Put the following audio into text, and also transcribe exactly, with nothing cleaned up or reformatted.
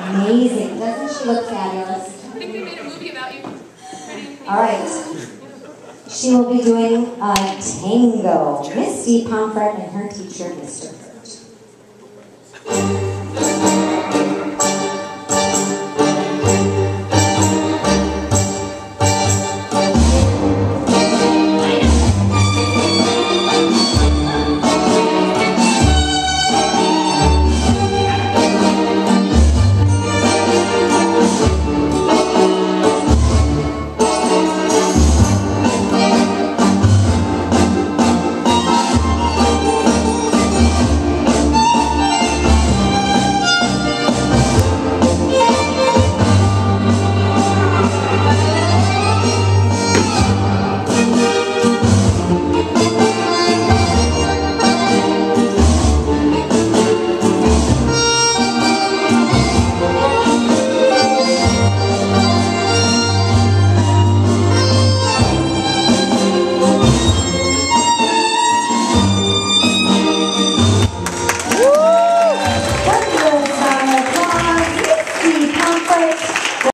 amazing. Doesn't she look fabulous? I think they made a movie about you. All right. She will be doing a tango. Misty Pomfret and her teacher, Mister Hurt.